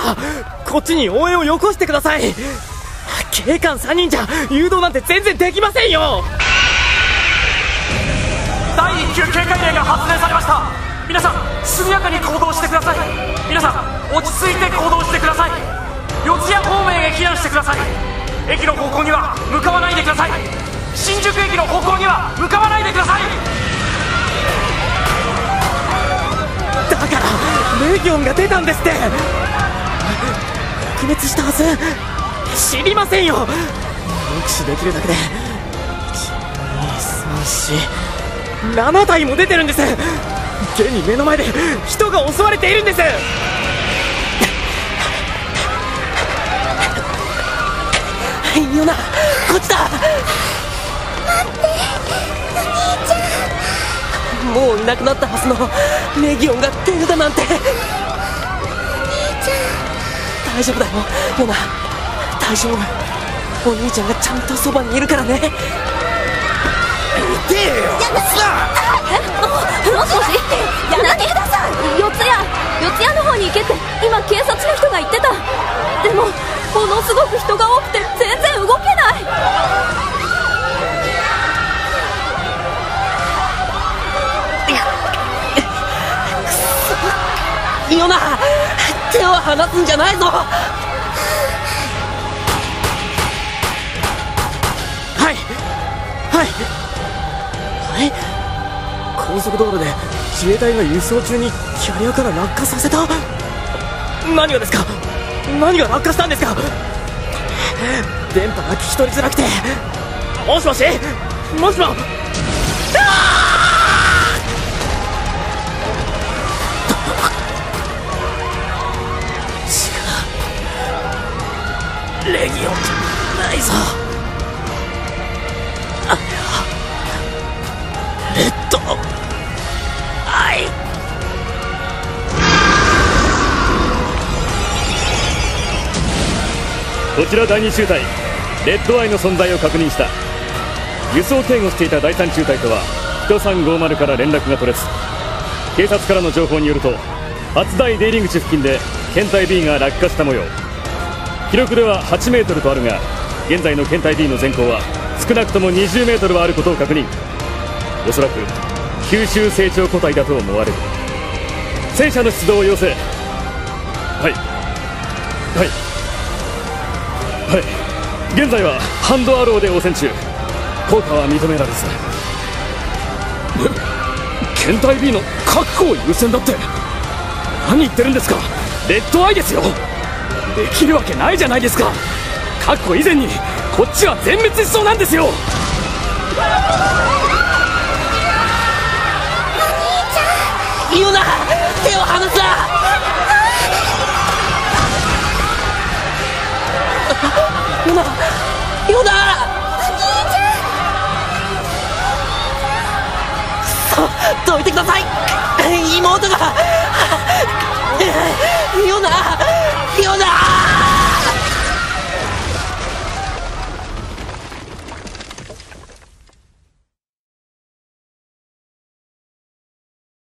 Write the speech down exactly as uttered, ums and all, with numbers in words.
か、こっちに応援をよこしてください。警官さんにんじゃ誘導なんて全然できませんよ。 だいいっ級警戒令が発令されました。皆さん速やかに行動してください。皆さん落ち着いて行動してください。四谷方面へ避難してください。駅の方向には向かわないでください。新宿駅の方向には向かわないでください。 だからレギオンが出たんですって。撲滅したはず。知りませんよ。目視できるだけでいちにさんしなな体も出てるんです。現に目の前で人が襲われているんです。ヨナ、こっちだ。 待ってお兄ちゃん。 もういなくなったはずのレギオンが出るだなんて。お兄ちゃん大丈夫だよヨナ、大丈夫。お兄ちゃんがちゃんとそばにいるからね。痛えよ。 やだえもしもしやだけださん。四谷四谷の方に行けって今警察の人が言ってた。でもものすごく人が多くて全然動けない。 ヨナ、手を離すんじゃないぞ。はいはいはい。高速道路で自衛隊が輸送中にキャリアから落下させた。何がですか。何が落下したんですか。電波が聞き取りづらくて。もしもしもしも。違う、レギオンじゃないぞ。あれはレッドアイ。 こちらだいに中隊、レッドアイの存在を確認した。輸送警護していただいさん中隊とはひさんごまるから連絡が取れず、警察からの情報によると初台出入り口付近で検体 B が落下した模様。記録でははちメートルとあるが、現在の検体 B の全高は少なくともにじゅうメートルはあることを確認。おそらく吸収成長個体だと思われる。戦車の出動を要請。はいはいはい。現在はハンドアローで応戦中。効果は認められず。検体 B の確保を優先だって何言ってるんですか。レッドアイですよ。できるわけないじゃないですか。確保以前にこっちは全滅しそうなんですよ。 お兄ちゃん。 ヨナ、手を離すな。ヨナヨナ。どいてください。妹が